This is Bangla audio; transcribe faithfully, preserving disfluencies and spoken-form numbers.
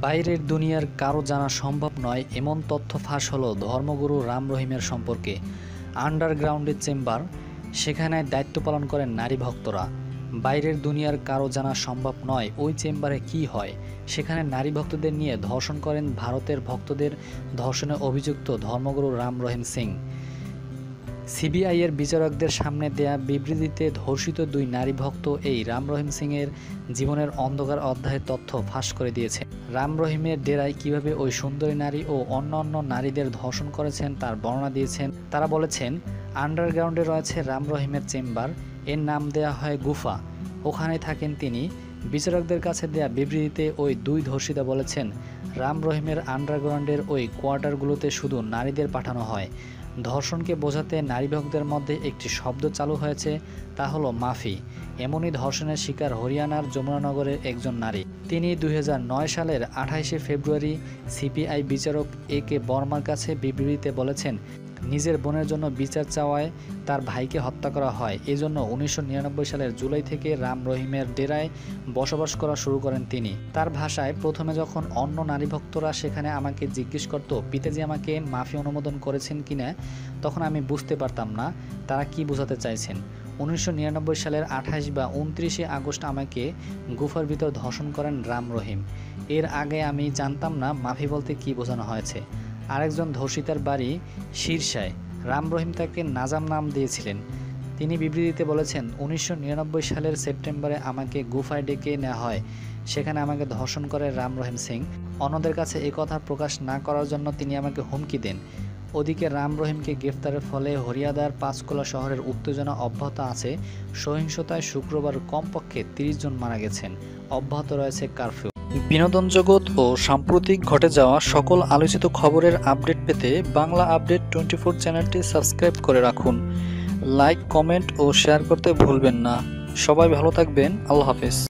বাইরের দুনিয়ার কারো জানা সম্ভব নয় এমন তথ্য ফাঁস হলো ধর্মগুরু রাম রহিমের সম্পর্কে। আন্ডারগ্রাউন্ডের চেম্বার, সেখানে দায়িত্ব পালন করেন নারী ভক্তরা। বাইরের দুনিয়ার কারো জানা সম্ভব নয় ওই চেম্বারে কি হয়। সেখানে নারী ভক্তদের নিয়ে ধর্ষণ করেন ভারতের ভক্তদের ধর্ষণে অভিযুক্ত ধর্মগুরু রাম রহিম সিং। সিবিআইয়ের বিচারকদের সামনে দেয়া বিবৃতিতে ধর্ষিত দুই নারী ভক্ত এই রাম রহিম সিংয়ের জীবনের অন্ধকার অধ্যায়ের তথ্য ফাঁস করে দিয়েছে। রাম রহিমের ডেরায় কিভাবে ওই সুন্দরী নারী ও অন্যান্য নারীদের ধর্ষণ করেছেন তার বর্ণনা দিয়েছেন। তারা বলেছেন, আন্ডারগ্রাউন্ডে রয়েছে রাম রহিমের চেম্বার, এর নাম দেয়া হয় গুফা, ওখানে থাকেন তিনি। বিচারকদের কাছে দেয়া বিবৃতিতে ওই দুই ধর্ষিতা বলেছেন, রাম রহিমের আন্ডারগ্রাউন্ডের ওই কোয়ার্টারগুলোতে শুধু নারীদের পাঠানো হয়। ধর্ষণকে বোঝাতে নারী ভক্তদের মধ্যে একটি শব্দ চালু হয়েছে, তা হলো মাফি। এমনই ধর্ষণের শিকার হরিয়ানার যমুনানগরের একজন নারী। তিনি দুই হাজার নয় সালের আঠাইশে ফেব্রুয়ারি সিপিআই বিচারক এ কে বর্মার কাছে বিবৃতিতে বলেছেন, নিজের বোনের জন্য বিচার চাওয়ায় তার ভাইকে হত্যা করা হয়। এজন্য উনিশশো নিরানব্বই সালের জুলাই থেকে রাম রহিমের ডেরায় বসবাস করা শুরু করেন তিনি। তার ভাষায়, প্রথমে যখন অন্য নারী ভক্তরা সেখানে আমাকে জিজ্ঞেস করত পিতাজি আমাকে মাফি অনুমোদন করেছেন কিনা, তখন আমি বুঝতে পারতাম না তারা কি বোঝাতে চাইছেন। উনিশশো নিরানব্বই সালের আঠাশ বা উনত্রিশে আগস্ট আমাকে গুফার ভিতর ধর্ষণ করেন রাম রহিম। এর আগে আমি জানতাম না মাফি বলতে কি বোঝানো হয়েছে। আরেকজন ধর্ষিতার বাড়ি শীর্ষায়, রাম রহিম তাকে নাজাম নাম দিয়েছিলেন। তিনি বিবৃতিতে বলেছেন, উনিশশো নিরানব্বই সালের সেপ্টেম্বরে আমাকে গুফায় ডেকে নেওয়া হয়, সেখানে আমাকে ধর্ষণ করে রাম রহিম সিং। অন্যদের কাছে একথা প্রকাশ না করার জন্য তিনি আমাকে হুমকি দেন। ওদিকে রাম রহিমকে গ্রেফতারের ফলে হরিয়ানার পাঁচকুলা শহরের উত্তেজনা অব্যাহত আছে। সহিংসতায় শুক্রবার কমপক্ষে তিরিশ জন মারা গেছেন। অব্যাহত রয়েছে কারফিউ। বিনোদন জগৎ ও সাম্প্রতিক ঘটে যাওয়া সকল আলোচিত খবরের আপডেট পেতে বাংলা আপডেট টোয়েন্টি ফোর চ্যানেলটি সাবস্ক্রাইব করে রাখুন। লাইক, কমেন্ট ও শেয়ার করতে ভুলবেন না। সবাই ভালো থাকবেন। আল্লাহ হাফেজ।